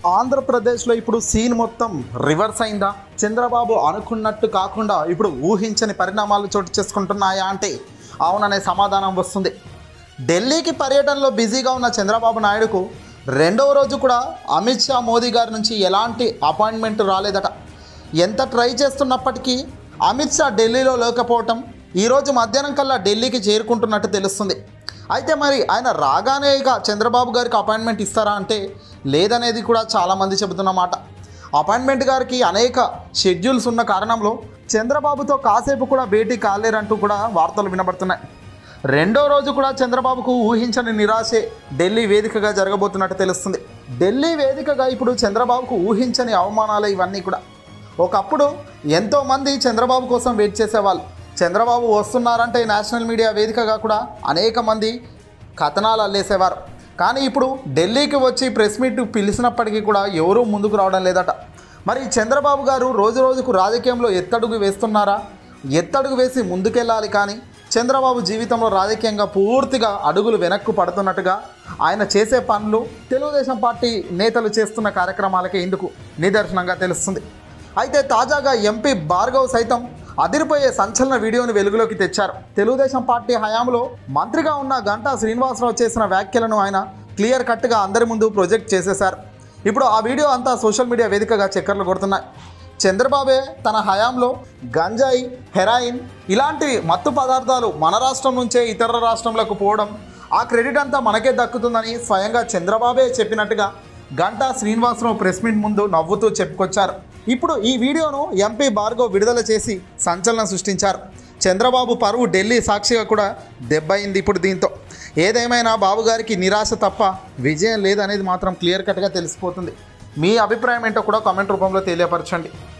ఆంధ్రప్రదేశ్లో ఇప్పుడు సీన్ మొత్తం రివర్స్ అయిందా? చంద్రబాబు అనుకున్నట్టు కాకుండా ఇప్పుడు ఊహించని పరిణామాలు చోటు చేసుకుంటున్నాయా అంటే అవుననే సమాధానం వస్తుంది. ఢిల్లీకి పర్యటనలో బిజీగా ఉన్న చంద్రబాబు నాయుడుకు రెండవ రోజు కూడా అమిత్ షా మోదీ గారి నుంచి ఎలాంటి అపాయింట్మెంట్ రాలేదట. ఎంత ట్రై చేస్తున్నప్పటికీ అమిత్ షా ఢిల్లీలో లేకపోవటం ఈరోజు మధ్యాహ్నం కల్లా ఢిల్లీకి చేరుకుంటున్నట్టు తెలుస్తుంది. అయితే మరి ఆయన రాగానే ఇక చంద్రబాబు గారికి అపాయింట్మెంట్ ఇస్తారా అంటే లేదనేది కూడా చాలామంది చెబుతున్నమాట. అపాయింట్మెంట్ గారికి అనేక షెడ్యూల్స్ ఉన్న కారణంలో చంద్రబాబుతో కాసేపు కూడా భేటీ కాలేరంటూ కూడా వార్తలు వినబడుతున్నాయి. రెండో రోజు కూడా చంద్రబాబుకు ఊహించని నిరాశే ఢిల్లీ వేదికగా జరగబోతున్నట్టు తెలుస్తుంది. ఢిల్లీ వేదికగా ఇప్పుడు చంద్రబాబుకు ఊహించని అవమానాలు ఇవన్నీ కూడా. ఒకప్పుడు ఎంతోమంది చంద్రబాబు కోసం వెయిట్ చేసేవాళ్ళు. చంద్రబాబు వస్తున్నారంటే నేషనల్ మీడియా వేదికగా కూడా అనేక మంది కథనాలు అల్లేసేవారు. కానీ ఇప్పుడు ఢిల్లీకి వచ్చి ప్రెస్ మీట్ పిలిచినప్పటికీ కూడా ఎవరూ ముందుకు రావడం లేదట. మరి చంద్రబాబు గారు రోజు రోజుకు రాజకీయంలో ఎత్తడుగు వేస్తున్నారా? ఎత్తడుగు వేసి ముందుకెళ్ళాలి, కానీ చంద్రబాబు జీవితంలో రాజకీయంగా పూర్తిగా అడుగులు వెనక్కు పడుతున్నట్టుగా ఆయన చేసే పనులు తెలుగుదేశం పార్టీ నేతలు చేస్తున్న కార్యక్రమాలకే ఇందుకు నిదర్శనంగా తెలుస్తుంది. అయితే తాజాగా ఎంపీ భార్గవ్ సైతం అదిరిపోయే సంచలన వీడియోని వెలుగులోకి తెచ్చారు. తెలుగుదేశం పార్టీ హయాంలో మంత్రిగా ఉన్న గంటా శ్రీనివాసరావు చేసిన వ్యాఖ్యలను ఆయన క్లియర్ కట్గా అందరి ముందు ప్రొజెక్ట్ చేసేశారు. ఇప్పుడు ఆ వీడియో అంతా సోషల్ మీడియా వేదికగా చక్కర్లు కొడుతున్నాయి. చంద్రబాబే తన హయాంలో గంజాయి, హెరాయిన్ ఇలాంటి మత్తు పదార్థాలు మన రాష్ట్రం నుంచే ఇతర రాష్ట్రంలోకి పోవడం, ఆ క్రెడిట్ అంతా మనకే దక్కుతుందని స్వయంగా చంద్రబాబే చెప్పినట్టుగా గంటా శ్రీనివాసరావు ప్రెస్ మీట్ ముందు నవ్వుతూ చెప్పుకొచ్చారు. ఇప్పుడు ఈ వీడియోను ఎంపీ భార్గవ్ విడుదల చేసి సంచలనం సృష్టించారు. చంద్రబాబు పరువు ఢిల్లీ సాక్షిగా కూడా దెబ్బయింది ఇప్పుడు దీంతో. ఏదేమైనా బాబు గారికి నిరాశ తప్ప విజయం లేదనేది మాత్రం క్లియర్ కట్గా తెలిసిపోతుంది. మీ అభిప్రాయం ఏంటో కూడా కామెంట్ రూపంలో తెలియపరచండి.